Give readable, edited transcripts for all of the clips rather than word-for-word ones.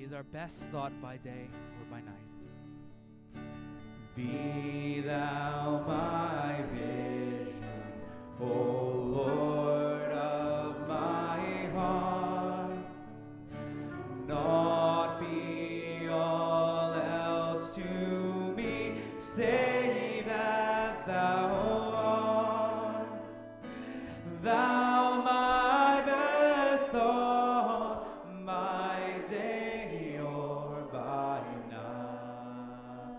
He is our best thought by day or by night. Be thou my vision, O Lord of my heart. Naught be all else to me, save that thou art. Thou my best thought, my day or by night.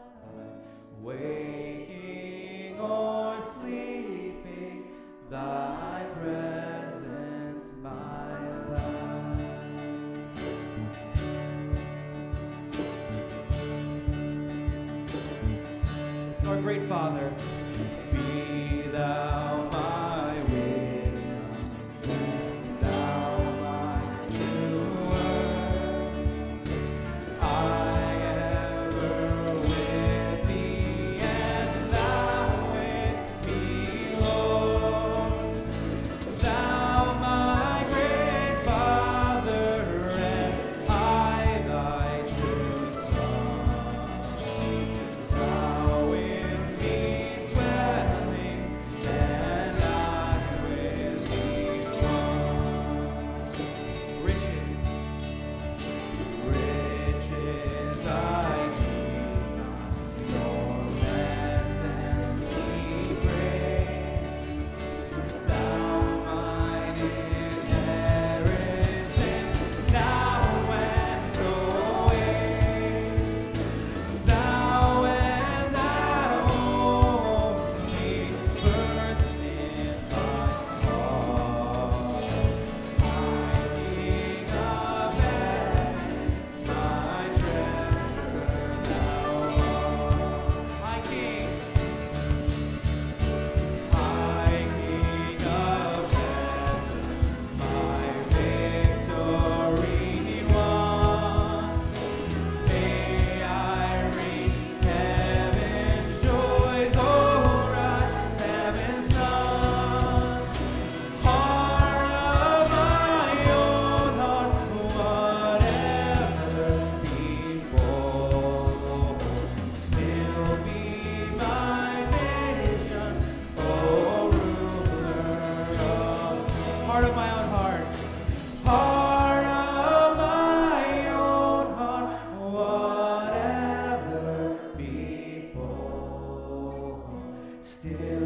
Waking or sleeping, thy presence my life. It's our great Father. Be thou my wisdom, thou my true word. I ever with thee, and thou with me, Lord. Thou my great Father, and I thy true Son. Thou with me dwelling, and I with thee one. Riches I need not, nor lands empty praise. Thou mine inheritance, now and always. Thou and thou only, first in my heart. My King of heaven, my treasure thou art. My King of heaven, my victory won. May I reach heaven's joys, oh bright heaven's sun. Heart of my own heart, whatever befall, still be my vision, oh ruler of heart of my own heart. Heart of my own heart, whatever befall, still